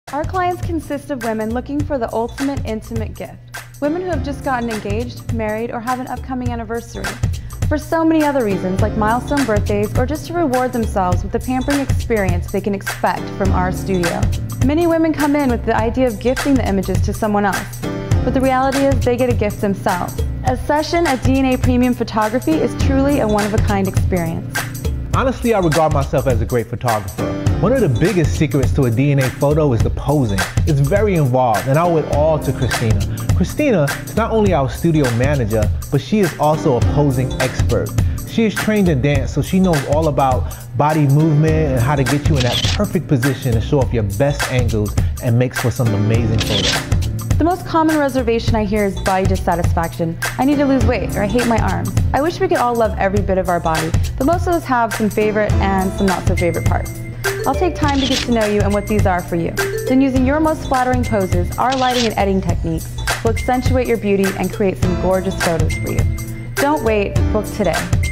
Our clients consist of women looking for the ultimate intimate gift. Women who have just gotten engaged, married, or have an upcoming anniversary. For so many other reasons, like milestone birthdays, or just to reward themselves with the pampering experience they can expect from our studio. Many women come in with the idea of gifting the images to someone else, but the reality is they get a gift themselves. A session at DNA Premium Photography is truly a one-of-a-kind experience. Honestly, I regard myself as a great photographer. One of the biggest secrets to a DNA photo is the posing. It's very involved, and I owe it all to Christina. Christina is not only our studio manager, but she is also a posing expert. She is trained in dance, so she knows all about body movement and how to get you in that perfect position to show off your best angles and makes for some amazing photos. The most common reservation I hear is body dissatisfaction. I need to lose weight, or I hate my arms. I wish we could all love every bit of our body, but most of us have some favorite and some not so favorite parts. I'll take time to get to know you and what these are for you. Then using your most flattering poses, our lighting and editing techniques will accentuate your beauty and create some gorgeous photos for you. Don't wait, book today.